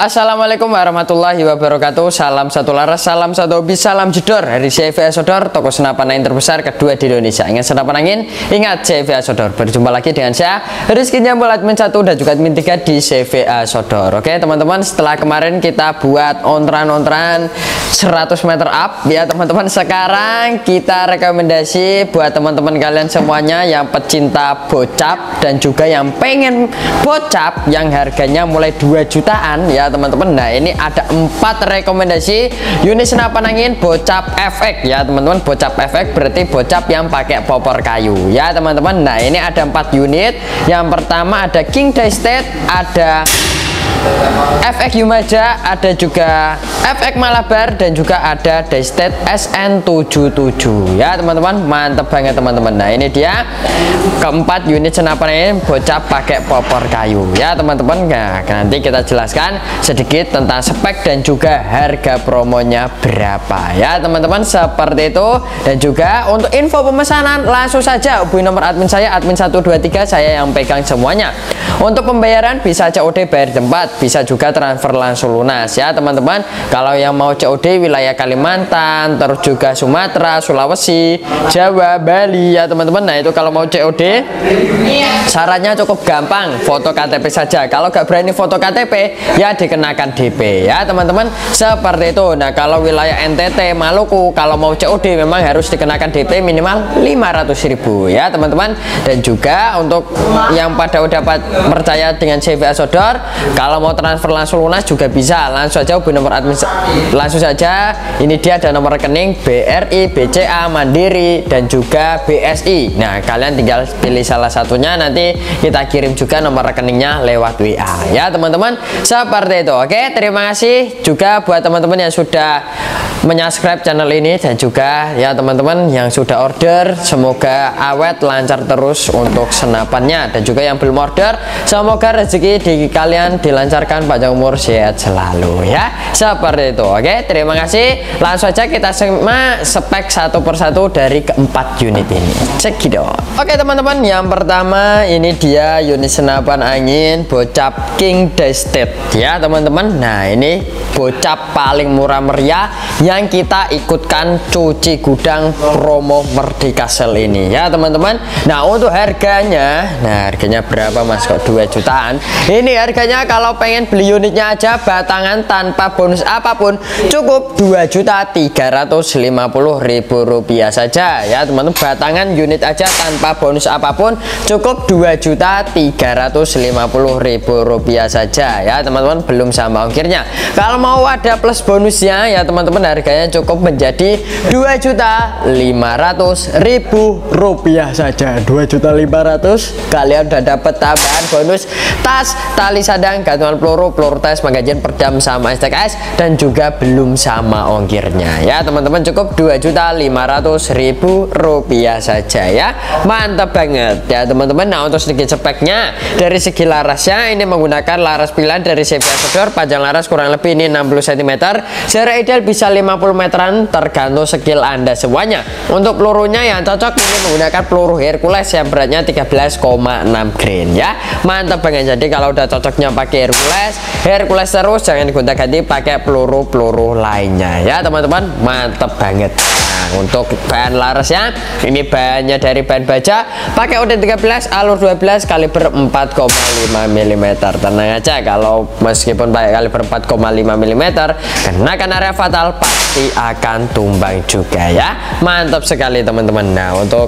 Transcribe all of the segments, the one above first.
Assalamualaikum warahmatullahi wabarakatuh. Salam satu laras, salam satu hobi, salam jedor dari CVA Sodor, toko senapan angin terbesar kedua di Indonesia. Ingat senapan angin, ingat CVA Sodor. Berjumpa lagi dengan saya Rizky Jambul, admin 1 dan juga admin 3 di CVA Sodor. Oke teman-teman, setelah kemarin kita buat ontran-ontran 100 meter up ya teman-teman, sekarang kita rekomendasi buat teman-teman kalian semuanya yang pecinta bocap dan juga yang pengen bocap yang harganya mulai 2 jutaan ya teman-teman. Nah ini ada 4 rekomendasi unit senapan angin bocap efek ya teman-teman. Bocap efek berarti bocap yang pakai popor kayu ya teman-teman. Nah ini ada 4 unit. Yang pertama ada King Daystate, ada FX Yumaja, ada juga FX Malabar, dan juga ada Daystate SN77 ya teman-teman. Mantep banget teman-teman. Nah ini dia keempat unit senapan angin bocap pakai popor kayu ya teman-teman. Nah nanti kita jelaskan sedikit tentang spek dan juga harga promonya berapa ya teman-teman, seperti itu. Dan juga untuk info pemesanan langsung saja hubungi nomor admin saya, admin 123, saya yang pegang semuanya. Untuk pembayaran bisa COD bayar tempat, bisa juga transfer langsung lunas ya teman-teman. Kalau yang mau COD wilayah Kalimantan, terus juga Sumatera, Sulawesi, Jawa, Bali ya teman-teman. Nah itu kalau mau COD syaratnya cukup gampang, foto KTP saja. Kalau nggak berani foto KTP ya dikenakan DP ya teman-teman, seperti itu. Nah kalau wilayah NTT, Maluku, kalau mau COD memang harus dikenakan DP minimal 500.000 ya teman-teman. Dan juga untuk yang pada udah percaya dengan CVA Sodor, kalau mau transfer langsung lunas juga bisa, langsung saja hubungi nomor admin, langsung saja. Ini dia ada nomor rekening BRI, BCA, Mandiri, dan juga BSI. Nah kalian tinggal pilih salah satunya, nanti kita kirim juga nomor rekeningnya lewat WA ya teman-teman, seperti itu. Oke, terima kasih juga buat teman-teman yang sudah menyubscribe channel ini, dan juga ya teman-teman yang sudah order, semoga awet lancar terus untuk senapannya. Dan juga yang belum order, semoga rezeki di kalian dilancarkan, panjang umur, sehat selalu ya, seperti itu. Oke, terima kasih. Langsung saja kita simak spek satu persatu dari keempat unit ini. Cekidot. Oke teman-teman, yang pertama ini dia unit senapan angin bocap King Daystate ya teman-teman. Nah ini bocap paling murah meriah yang kita ikutkan cuci gudang promo Merdeka Sale ini ya teman-teman. Nah untuk harganya, nah harganya berapa mas kok 2 jutaan? Ini harganya kalau pengen beli unitnya aja batangan tanpa bonus apapun cukup 2.350.000 rupiah saja ya teman-teman. Batangan unit aja tanpa bonus apapun cukup 2.350.000 rupiah saja ya teman-teman, belum sama ongkirnya. Kalau mau ada plus bonusnya ya teman-teman, harganya cukup menjadi 2.500.000 rupiah saja. 2.500.000 kalian udah dapat tambahan bonus tas, tali sadang, gantungan peluru, peluru tes, magazin, perdam, sama STKS, dan juga belum sama ongkirnya ya teman-teman. Cukup 2.500.000 rupiah saja ya, mantap banget ya teman-teman. Nah untuk sedikit speknya, dari segi larasnya ini menggunakan laras pilihan dari CVA Sodor. Panjang laras kurang lebih ini 60 cm, jarak ideal bisa 50 meteran, tergantung skill anda semuanya. Untuk pelurunya yang cocok ini menggunakan peluru Hercules yang beratnya 13,6 grain ya, mantap banget. Jadi kalau udah cocoknya pakai Hercules terus, jangan gonta-ganti pakai peluru-peluru lainnya ya teman-teman, mantap banget. Nah untuk bahan larasnya ini bahannya dari bahan baja, pakai OD13 alur 12 kaliber 4,5 mm. Tenang aja, kalau meskipun pakai kaliber 4,5 mm kenakan area fatal pasti akan tumbang juga ya, mantap sekali teman-teman. Nah untuk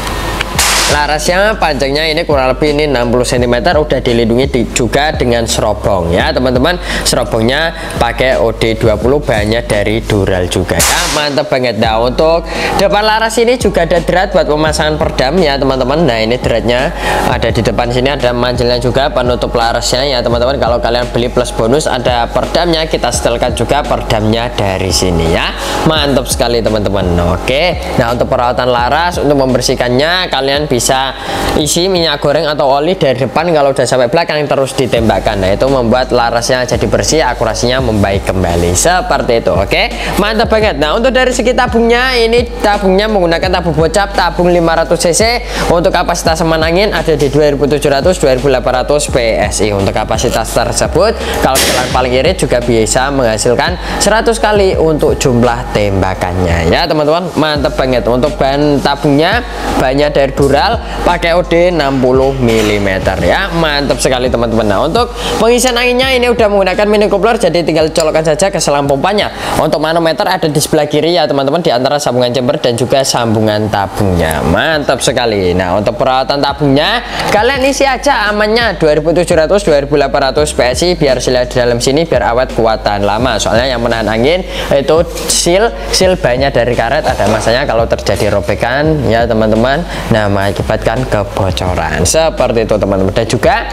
larasnya panjangnya ini kurang lebih ini 60 cm, udah dilindungi juga dengan serobong ya teman-teman. Serobongnya pakai OD20, bahannya dari Dural juga ya, mantap banget. Nah untuk depan laras ini juga ada drat buat pemasangan perdam ya teman-teman. Nah ini dratnya ada di depan sini, ada manjilnya juga penutup larasnya ya teman-teman. Kalau kalian beli plus bonus ada perdamnya, kita setelkan juga perdamnya dari sini ya, mantap sekali teman-teman. Oke, nah untuk perawatan laras, untuk membersihkannya kalian bisa isi minyak goreng atau oli dari depan, kalau udah sampai belakang terus ditembakkan. Nah itu membuat larasnya jadi bersih, akurasinya membaik kembali seperti itu. Oke, mantap banget. Nah untuk dari segi tabungnya, ini tabungnya menggunakan tabung bocap, tabung 500 cc. Untuk kapasitas seman angin ada di 2700-2800 PSI. Untuk kapasitas tersebut kalau setelan paling irit juga bisa menghasilkan 100 kali untuk jumlah tembakannya ya teman-teman. Mantap banget. Untuk bahan tabungnya banyak dari Dural, pakai OD 60 mm ya. Mantap sekali teman-teman. Nah untuk pengisian anginnya ini udah menggunakan mini coupler, jadi tinggal colokkan saja ke selang pompanya. Untuk manometer ada di sebelah kiri ya teman-teman, di antara sambungan chamber dan juga sambungan tabungnya. Mantap sekali. Nah untuk perawatan tabungnya kalian isi aja amannya 2700-2800 PSI, biar sila di dalam sini biar awet kuatan lama. Soalnya yang menahan angin itu seal banyak dari karet, ada masanya kalau terjadi robekan ya teman-teman, nah mengakibatkan kebocoran seperti itu teman-teman. Dan juga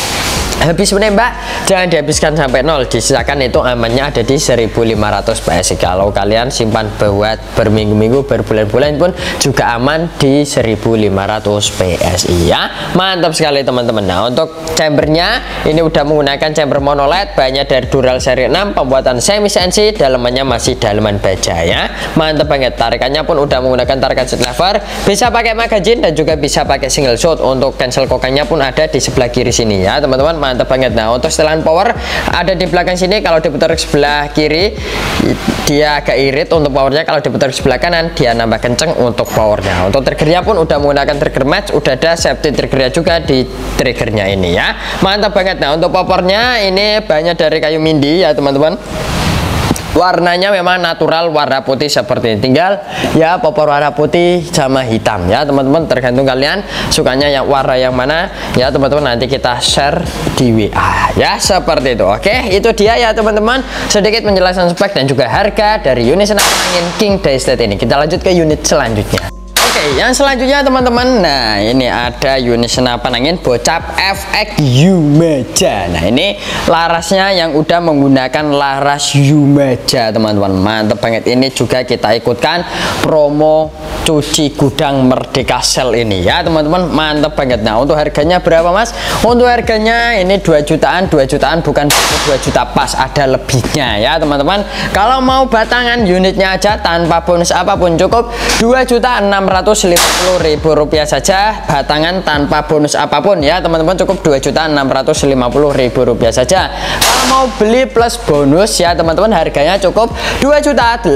habis menembak jangan dihabiskan sampai nol, disisakan itu amannya ada di 1500 PSI. Kalau kalian simpan buat berminggu-minggu, berbulan-bulan pun juga aman di 1500 PSI ya. Mantap sekali teman-teman. Nah untuk chambernya ini udah menggunakan chamber monoled, banyak dari Dural seri 6, pembuatan semi CNC, dalemannya masih daleman baja ya. Mantap banget. Tarikannya pun udah menggunakan tarikan set lever, bisa pakai magazine dan juga bisa pakai single shot. Untuk cancel kokangnya pun ada di sebelah kiri sini ya teman-teman. Mantap banget. Nah untuk setelan power ada di belakang sini, kalau diputar ke sebelah kiri dia agak irit untuk powernya, kalau diputar ke sebelah kanan dia nambah kenceng untuk powernya. Untuk triggernya pun udah menggunakan trigger match, udah ada safety triggernya juga di triggernya ini ya. Mantap banget. Nah untuk popornya ini banyak dari kayu mindi ya teman-teman. Warnanya memang natural, warna putih seperti ini. Tinggal ya popor warna putih sama hitam ya teman-teman, tergantung kalian sukanya yang warna yang mana ya teman-teman. Nanti kita share di WA ya seperti itu. Oke, itu dia ya teman-teman, sedikit penjelasan spek dan juga harga dari unit senapan angin King Daystate ini. Kita lanjut ke unit selanjutnya. Oke, yang selanjutnya teman-teman, nah ini ada unit senapan angin Bocap FX Yumaja. Nah ini larasnya yang udah menggunakan laras Yumaja teman-teman. Mantap banget. Ini juga kita ikutkan promo cuci gudang Merdeka Sale ini ya teman-teman. Mantap banget. Nah untuk harganya berapa mas? Untuk harganya ini 2 jutaan bukan 2 juta pas, ada lebihnya ya teman-teman. Kalau mau batangan unitnya aja tanpa bonus apapun cukup 2.650.000 rupiah saja, batangan tanpa bonus apapun ya teman-teman, cukup 2.650.000 rupiah saja. Kalau mau beli plus bonus ya teman-teman, harganya cukup 2.850.000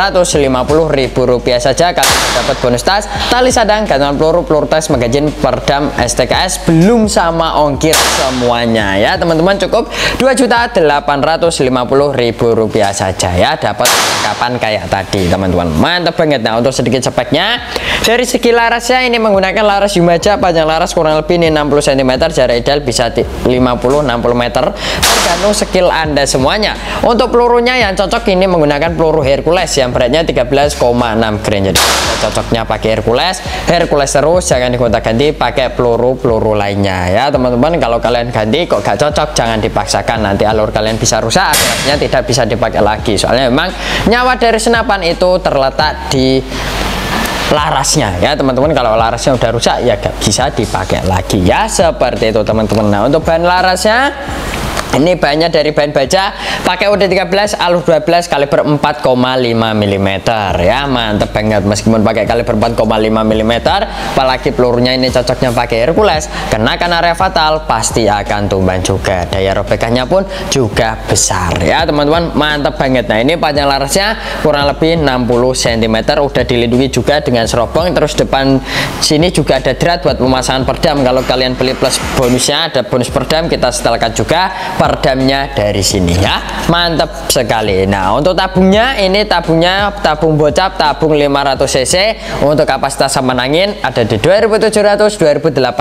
rupiah saja. Kalian dapat bonus tas, tali sadang, gantungan peluru, peluru tes, magazin, perdam, STKS, belum sama ongkir semuanya ya teman-teman, cukup 2.850.000 rupiah saja ya, dapat lengkapan kayak tadi teman-teman. Mantap banget. Nah untuk sedikit speknya, dari segi larasnya ini menggunakan laras Yumaja, panjang laras kurang lebih ini 60 cm, jarak ideal bisa 50-60 meter, tergantung skill anda semuanya. Untuk pelurunya yang cocok ini menggunakan peluru Hercules yang beratnya 13,6 gram, jadi cocoknya pakai Hercules terus, jangan digonta-ganti pakai peluru lainnya ya teman-teman. Kalau kalian ganti kok gak cocok, jangan dipaksakan, nanti alur kalian bisa rusak, akhirnya tidak bisa dipakai lagi. Soalnya memang nyawa dari senapan itu terletak di larasnya ya teman-teman. Kalau larasnya udah rusak ya gak bisa dipakai lagi ya seperti itu teman-teman. Nah untuk bahan larasnya ini banyak dari bahan baja, pakai OD 13, alur 12, kaliber 4,5 mm ya. Mantep banget. Meskipun pakai kaliber 4,5 mm, apalagi pelurunya ini cocoknya pakai Hercules, kenakan area fatal pasti akan tumbang juga. Daya robekannya pun juga besar ya teman-teman. Mantep banget. Nah ini panjang larasnya kurang lebih 60 cm, udah dilindungi juga dengan serobong. Terus depan sini juga ada drat buat pemasangan perdam. Kalau kalian beli plus bonusnya ada bonus perdam, kita setelkan juga perdamnya dari sini ya. Mantap sekali. Nah untuk tabungnya ini tabung bocap, tabung 500 cc. Untuk kapasitas saman angin ada di 2700-2800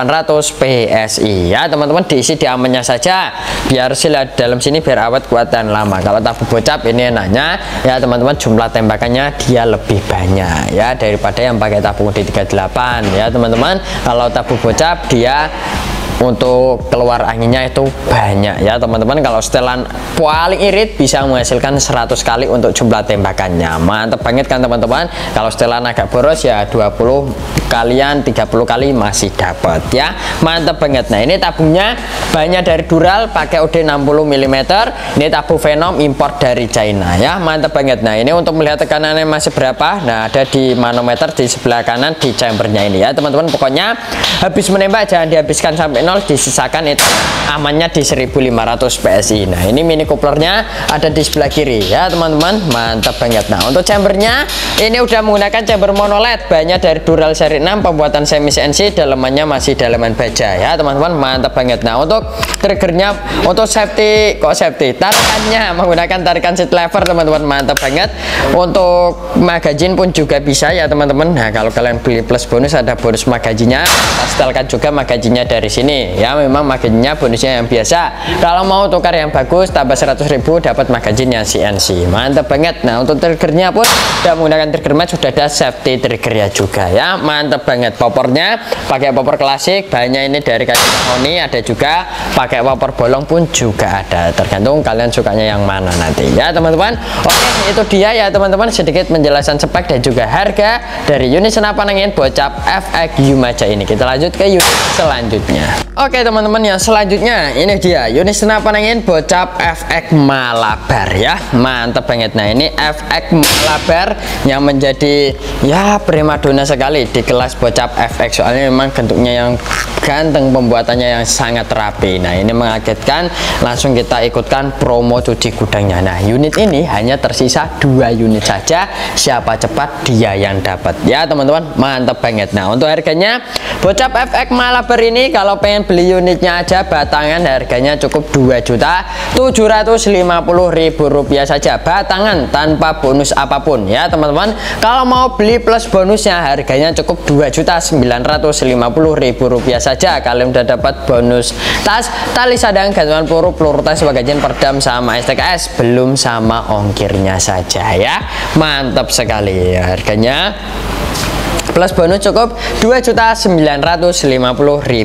PSI ya teman-teman. Diisi di amannya saja biar sila dalam sini biar awet kuat dan lama. Kalau tabung bocap ini enaknya ya teman-teman, jumlah tembakannya dia lebih banyak ya daripada yang pakai tabung D38 ya teman-teman. Kalau tabung bocap dia untuk keluar anginnya itu banyak ya teman-teman. Kalau setelan paling irit bisa menghasilkan 100 kali untuk jumlah tembakannya. Mantap banget kan teman-teman. Kalau setelan agak boros ya 20 kalian 30 kali masih dapat ya, mantap banget. Nah ini tabungnya banyak dari Dural, pakai OD 60 mm. Ini tabung Venom import dari China ya, mantap banget. Nah ini untuk melihat tekanannya masih berapa, nah ada di manometer di sebelah kanan di chambernya ini ya teman-teman. Pokoknya habis menembak jangan dihabiskan sampai nol, disisakan itu amannya di 1500 PSI. Nah ini mini couplernya ada di sebelah kiri ya teman-teman, mantap banget. Nah untuk chambernya ini udah menggunakan chamber mono LED, banyak dari Dural seri 6, pembuatan semi CNC, dalemannya masih daleman baja ya teman-teman, mantap banget. Nah untuk triggernya, untuk safety, tarikannya menggunakan tarikan seat lever teman-teman, mantap banget. Untuk magazine pun juga bisa ya teman-teman. Nah kalau kalian beli plus bonus ada bonus magazinnya, kita setelkan juga magazinnya dari sini ya. Memang magazinnya bonusnya yang biasa, kalau mau tukar yang bagus tambah 100.000 dapat magazinnya CNC, mantap banget. Nah untuk triggernya pun sudah menggunakan trigger match, sudah ada safety triggernya juga ya, mantap banget. Popornya pakai popor klasik, banyak ini dari kayu mahoni, ada juga pakai popor bolong pun juga ada, tergantung kalian sukanya yang mana nanti ya teman-teman. Oke itu dia ya teman-teman, sedikit menjelaskan spek dan juga harga dari unit senapan angin Bocap FX Yumaja ini. Kita lanjut ke unit selanjutnya. Oke teman-teman, yang selanjutnya ini dia unit senapan angin Bocap FX Malabar ya, mantap banget. Nah ini FX Malabar yang menjadi ya primadona sekali di kelas Bocap FX, soalnya memang bentuknya yang ganteng, pembuatannya yang sangat rapi. Nah ini mengagetkan, langsung kita ikutkan promo cuci gudangnya. Nah unit ini hanya tersisa 2 unit saja, siapa cepat dia yang dapat ya teman-teman, mantap banget. Nah untuk harganya Bocap FX Malabar ini kalau pengen beli unitnya aja batangan harganya cukup 2.750.000 rupiah saja, batangan tanpa bonus apapun ya teman-teman. Kalau mau beli plus bonusnya harganya cukup 2.950.000 rupiah saja, kalian udah dapat bonus tas, tali sadang, gantungan peluru, peluru tas, magazin, perdam sama STKS, belum sama ongkirnya saja ya, mantap sekali. Harganya plus bonus cukup 2.950.000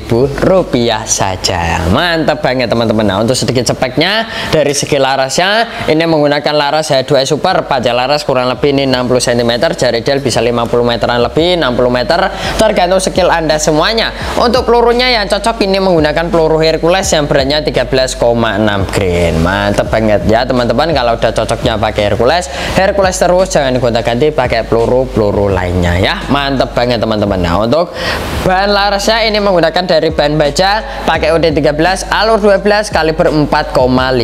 rupiah saja, mantap banget teman-teman. Nah untuk sedikit speknya dari segi larasnya, ini menggunakan laras H2 Super, panjang laras kurang lebih ini 60 cm, jari ideal bisa 50 meteran lebih, 60 meter, tergantung skill anda semuanya. Untuk pelurunya yang cocok ini menggunakan peluru Hercules yang beratnya 13,6 grain, mantap banget ya teman-teman. Kalau udah cocoknya pakai Hercules terus, jangan gonta-ganti pakai peluru lainnya ya, mantap banget teman-teman. Nah untuk bahan larasnya ini menggunakan dari bahan baja, pakai OD 13, alur 12, kaliber 4,5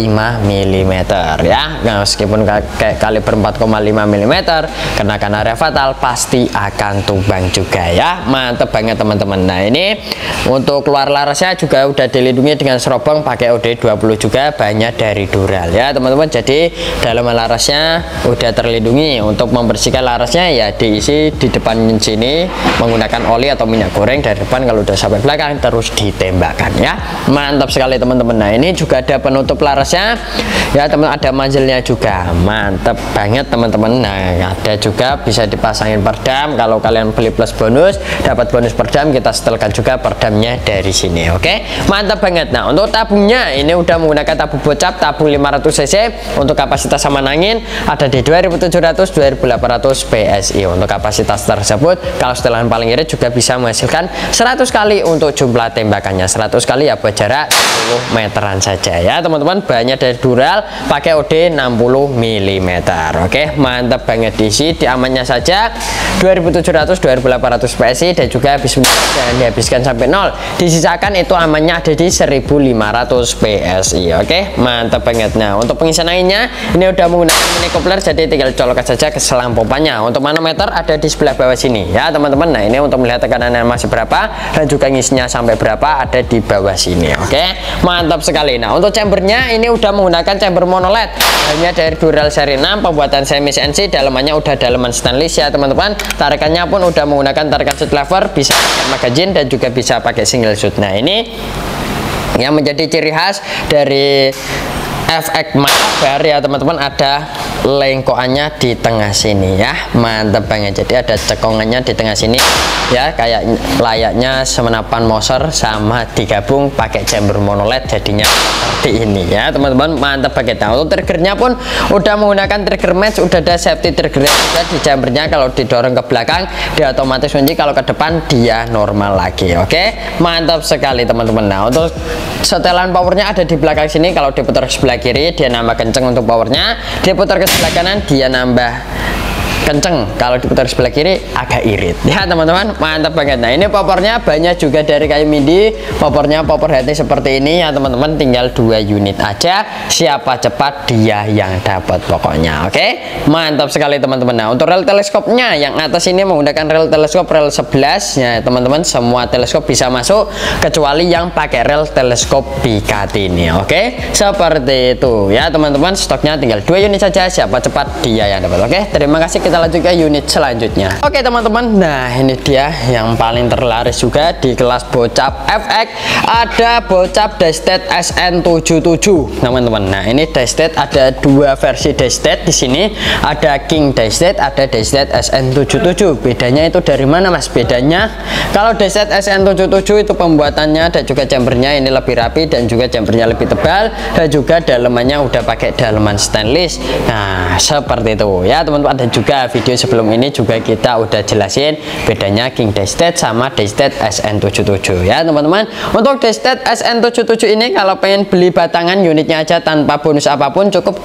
mm ya. Nah meskipun kayak kaliber 4,5 mm kenakan area fatal pasti akan tumbang juga ya, mantap banget teman-teman. Nah ini untuk keluar larasnya juga udah dilindungi dengan serobong, pakai OD 20 juga, banyak dari Dural ya teman-teman. Jadi dalam larasnya udah terlindungi. Untuk membersihkan larasnya ya diisi di depan sini menggunakan oli atau minyak goreng dari depan, kalau udah sampai belakang terus ditembakkan ya, mantap sekali teman-teman. Nah ini juga ada penutup larasnya ya teman, ada manjelnya juga, mantap banget teman-teman. Nah ada juga bisa dipasangin perdam, kalau kalian beli plus bonus dapat bonus perdam, kita setelkan juga perdamnya dari sini. Oke mantap banget. Nah untuk tabungnya ini udah menggunakan tabung Bocap, tabung 500 cc, untuk kapasitas saman angin ada di 2.700-2.800 PSI. Untuk kapasitas tersebut kalau setelan paling irit juga bisa menghasilkan 100 kali untuk jumlah tembakannya, 100 kali ya buat jarak 10 meteran saja ya teman-teman. Banyak dari Dural, pakai OD 60 mm. Oke mantap banget, diisi di amannya saja 2.700-2.800 PSI, dan juga habis jangan dihabiskan sampai nol, disisakan itu amannya ada di 1.500 PSI. Oke mantap banget. Nah untuk pengisian anginnya ini udah menggunakan mini coupler, jadi tinggal colokkan saja ke selang pompanya. Untuk manometer ada di sebelah bawah sini ya teman-teman. Nah ini untuk melihat tekanannya masih berapa dan juga ngisinya sampai berapa ada di bawah sini. Oke mantap sekali. Nah untuk chambernya ini udah menggunakan chamber mono LED, hanya dari Dural seri 6, pembuatan semi CNC, dalemannya udah daleman stainless ya teman-teman. Tarikannya pun udah menggunakan tarikan seat lever, bisa pakai magazine dan juga bisa pakai single shoot. Nah ini yang menjadi ciri khas dari FX Malabar ya teman-teman, ada lengkokannya di tengah sini ya, mantap banget. Jadi ada cekongannya di tengah sini ya, kayak layaknya senapan Moser sama digabung pakai chamber mono LED jadinya seperti ini ya teman-teman, mantap banget. Nah, untuk triggernya pun udah menggunakan trigger match, udah ada safety trigger juga di chambernya. Kalau didorong ke belakang dia otomatis kunci, kalau ke depan dia normal lagi. Oke, mantap sekali teman-teman. Nah, untuk setelan powernya ada di belakang sini. Kalau diputar ke sebelah kiri dia nambah kenceng untuk powernya, diputar ke sebelah kanan dia nambah kenceng, kalau diputar sebelah kiri agak irit ya teman-teman, mantap banget. Nah, ini popornya banyak juga dari kayu midi, popornya popor hati seperti ini ya teman-teman, tinggal 2 unit aja, siapa cepat dia yang dapat pokoknya. Oke, mantap sekali teman-teman. Nah, untuk rel teleskopnya yang atas ini menggunakan rel teleskop rel 11 ya teman-teman, semua teleskop bisa masuk kecuali yang pakai rel teleskop Picatinny. Oke, seperti itu ya teman-teman, stoknya tinggal 2 unit saja, siapa cepat dia yang dapat. Oke, terima kasih, kita lanjut ke unit selanjutnya. Oke teman-teman, nah ini dia yang paling terlaris juga di kelas bocap FX, ada bocap Daystate SN77 teman-teman. Nah, ini Daystate ada 2 versi Daystate di sini, ada King Daystate, ada Daystate SN77. Bedanya itu dari mana Mas? Bedanya kalau Daystate SN77 itu pembuatannya dan juga chambernya ini lebih rapi dan juga chambernya lebih tebal dan juga dalemannya udah pakai daleman stainless. Nah, seperti itu ya teman-teman. Ada juga video sebelum ini juga kita udah jelasin bedanya King Daystate sama Daystate SN77 ya teman-teman. Untuk Daystate SN77 ini kalau pengen beli batangan unitnya aja tanpa bonus apapun cukup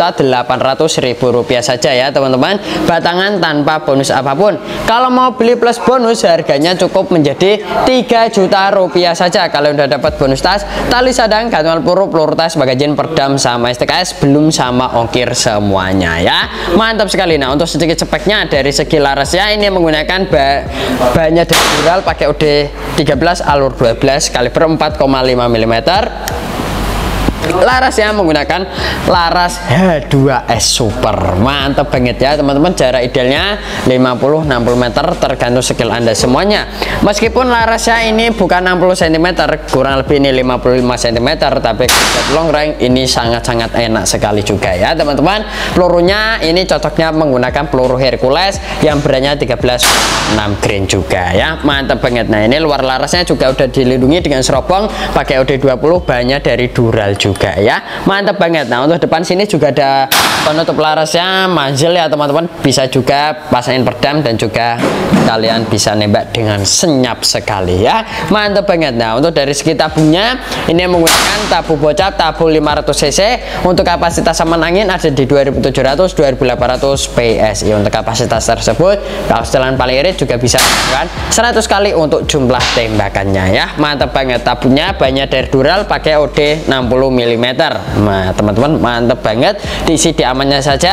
Rp2.800.000 saja ya teman-teman, batangan tanpa bonus apapun. Kalau mau beli plus bonus harganya cukup menjadi Rp3 juta saja. Kalau udah dapat bonus tas, tali sadang, gantungan peluru tas, magazin, perdam sama STKS, belum sama ongkir semuanya ya, mantap sekali. Nah, untuk sedikit speknya dari segi larasnya ini menggunakan bahannya dari Dural, pakai OD 13 alur 12 kaliber 4,5 mm. Larasnya menggunakan laras H2S Super, mantap banget ya teman-teman. Jarak idealnya 50-60 meter tergantung skill Anda semuanya. Meskipun larasnya ini bukan 60 cm, kurang lebih ini 55 cm, tapi long range ini sangat-sangat enak sekali juga ya teman-teman. Pelurunya ini cocoknya menggunakan peluru Hercules yang beratnya 13,6 grain juga ya, mantap banget. Nah, ini luar larasnya juga udah dilindungi dengan serobong pakai OD20, bahannya dari Dural juga ya, mantap banget. Nah, untuk depan sini juga ada penutup larasnya manjel ya teman-teman, bisa juga pasangin perdam dan juga kalian bisa nembak dengan senyap sekali ya, mantap banget. Nah, untuk dari segi tabungnya ini menggunakan tabung bocap, tabung 500 cc. Untuk kapasitas saman angin ada di 2700-2800 PSI. Untuk kapasitas tersebut kalau setelan paling irit juga bisa kan 100 kali untuk jumlah tembakannya ya, mantap banget. Tabungnya banyak dari Dural, pakai OD 60 mm. Nah teman-teman, mantap banget, diisi di amannya saja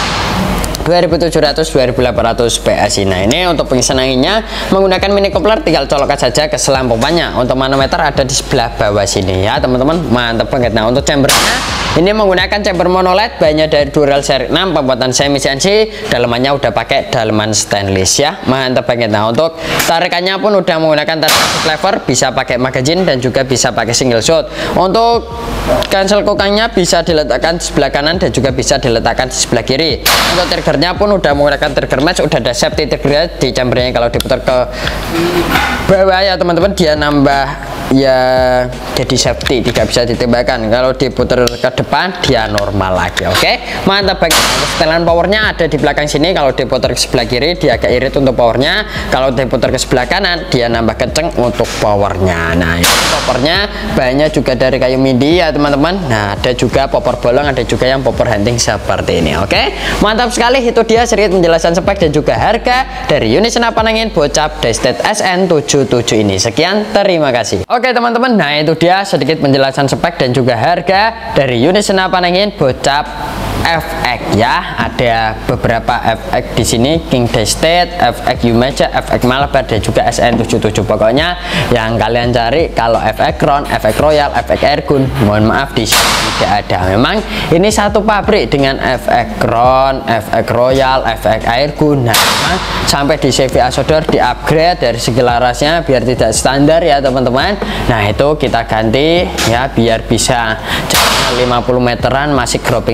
2700-2800 PSI. Nah, ini untuk pengisian anginnya menggunakan mini coupler, tinggal colokkan saja ke selang pompanya. Untuk manometer ada di sebelah bawah sini ya teman-teman, mantap banget. Nah, untuk chambernya ini menggunakan chamber mono LED, bahannya dari Dural seri 6, pembuatan semi CNC, dalemannya udah pakai daleman stainless ya, mantap banget. Nah, untuk tarikannya pun udah menggunakan tarik lever, bisa pakai magazine dan juga bisa pakai single shot. Untuk cancel kokangnya bisa diletakkan di sebelah kanan dan juga bisa diletakkan di sebelah kiri. Untuk triggernya pun udah menggunakan trigger match, udah ada safety trigger di chambernya. Kalau diputar ke bawah ya teman-teman, dia nambah ya jadi safety, tidak bisa ditembakkan. Kalau diputar ke depan dia normal lagi. Oke, mantap banget. Setelan powernya ada di belakang sini. Kalau diputar ke sebelah kiri dia agak irit untuk powernya, kalau diputar ke sebelah kanan dia nambah kenceng untuk powernya. Nah, ini powernya banyak juga dari kayu midi ya teman-teman. Nah, ada juga popor bolong, ada juga yang popor hunting seperti ini. Oke, mantap sekali. Itu dia sedikit penjelasan spek dan juga harga dari unit senapan angin bocap Daystate SN77 ini. Sekian, terima kasih. Oke teman-teman, nah itu dia sedikit penjelasan spek dan juga harga dari unit senapan angin bocap FX ya. Ada beberapa FX di sini, King Daystate, FX Umaja, FX Malabar dan juga SN77. Pokoknya yang kalian cari kalau FX Crown, FX Royal, FX Airgun, mohon maaf di sini tidak ada. Memang ini satu pabrik dengan FX Crown, FX Royal, FX Airgun. Nah, memang sampai di CV Asodor di upgrade dari segi larasnya biar tidak standar ya teman-teman. Nah, itu kita ganti ya biar bisa 50 meteran masih grouping rapat,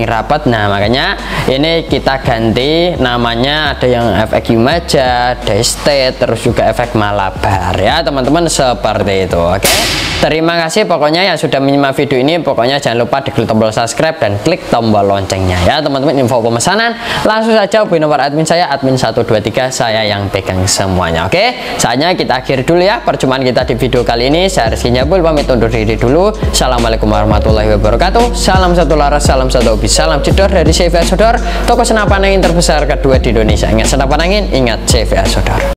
Nah, makanya ini kita ganti namanya, ada yang efek Imaja, Destet, terus juga efek Malabar ya teman-teman, seperti itu. Oke, terima kasih pokoknya yang sudah menyimak video ini. Pokoknya jangan lupa diklik tombol subscribe dan klik tombol loncengnya ya teman-teman. Info pemesanan langsung saja hubungi nomor admin saya, admin 123, saya yang pegang semuanya. Oke, saatnya kita akhiri dulu ya perjumpaan kita di video kali ini. Saya Rizky Jabul pamit undur diri dulu. Assalamualaikum warahmatullahi wabarakatuh. Salam satu laras, salam satu hobi, salam jedor dari CV Sodor, toko senapan angin terbesar kedua di Indonesia. Ingat senapan angin, ingat CV Sodor.